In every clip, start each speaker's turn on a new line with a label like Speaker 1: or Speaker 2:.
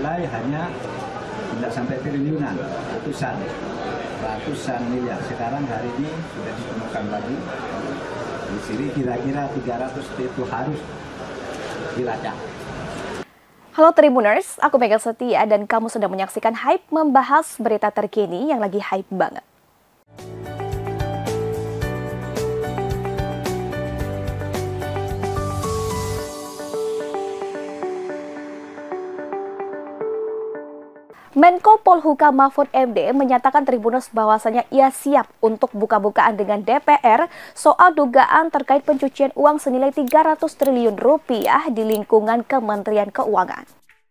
Speaker 1: mulai hanya tidak sampai triliunan, ratusan miliar. Sekarang hari ini sudah ditemukan lagi. Di sini kira-kira 300 itu harus dilacak.
Speaker 2: Halo Tribuners, aku Mega Setia dan kamu sedang menyaksikan Hype membahas berita terkini yang lagi hype banget. Menko Polhukam Mahfud MD menyatakan Tribuners bahwasanya ia siap untuk buka-bukaan dengan DPR soal dugaan terkait pencucian uang senilai 300 triliun rupiah di lingkungan Kementerian Keuangan.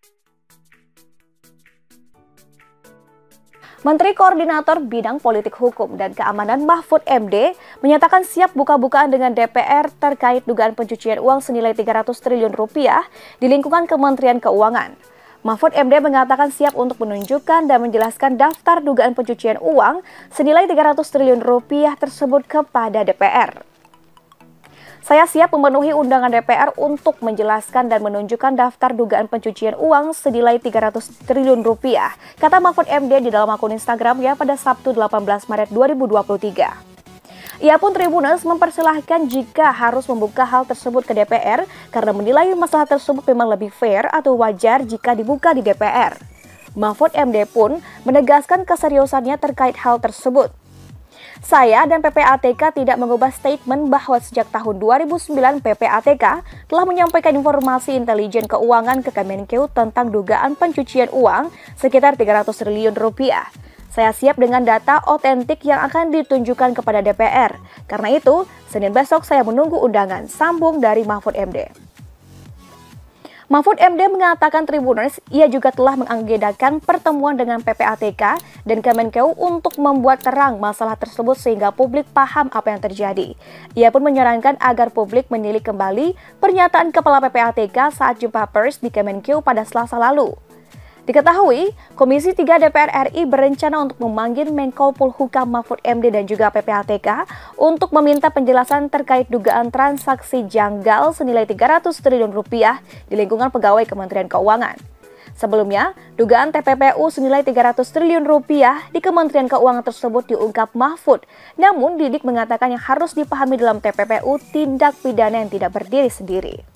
Speaker 2: Menteri Koordinator Bidang Politik Hukum dan Keamanan Mahfud MD menyatakan siap buka-bukaan dengan DPR terkait dugaan pencucian uang senilai 300 triliun rupiah di lingkungan Kementerian Keuangan. Mahfud MD mengatakan siap untuk menunjukkan dan menjelaskan daftar dugaan pencucian uang senilai 300 triliun rupiah tersebut kepada DPR. Saya siap memenuhi undangan DPR untuk menjelaskan dan menunjukkan daftar dugaan pencucian uang senilai 300 triliun rupiah, kata Mahfud MD di dalam akun Instagramnya pada Sabtu 18 Maret 2023. Ia pun Tribuners mempersilahkan jika harus membuka hal tersebut ke DPR karena menilai masalah tersebut memang lebih fair atau wajar jika dibuka di DPR. Mahfud MD pun menegaskan keseriusannya terkait hal tersebut. Saya dan PPATK tidak mengubah statement bahwa sejak tahun 2009 PPATK telah menyampaikan informasi intelijen keuangan ke Kemenkeu tentang dugaan pencucian uang sekitar 300 triliun rupiah. Saya siap dengan data otentik yang akan ditunjukkan kepada DPR. Karena itu, Senin besok saya menunggu undangan, sambung dari Mahfud MD. Mahfud MD mengatakan Tribuners, ia juga telah mengagendakan pertemuan dengan PPATK dan Kemenkeu untuk membuat terang masalah tersebut sehingga publik paham apa yang terjadi. Ia pun menyarankan agar publik menilik kembali pernyataan Kepala PPATK saat jumpa pers di Kemenkeu pada Selasa lalu. Diketahui, Komisi 3 DPR RI berencana untuk memanggil Menko Polhukam Mahfud MD dan juga PPATK untuk meminta penjelasan terkait dugaan transaksi janggal senilai 300 triliun rupiah di lingkungan pegawai Kementerian Keuangan. Sebelumnya, dugaan TPPU senilai 300 triliun rupiah di Kementerian Keuangan tersebut diungkap Mahfud. Namun, Didik mengatakan yang harus dipahami dalam TPPU tindak pidana yang tidak berdiri sendiri.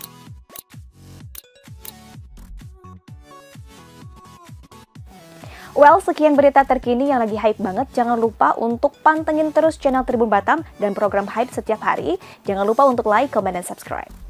Speaker 2: Well, sekian berita terkini yang lagi hype banget. Jangan lupa untuk pantengin terus channel Tribun Batam dan program Hype setiap hari. Jangan lupa untuk like, comment, dan subscribe.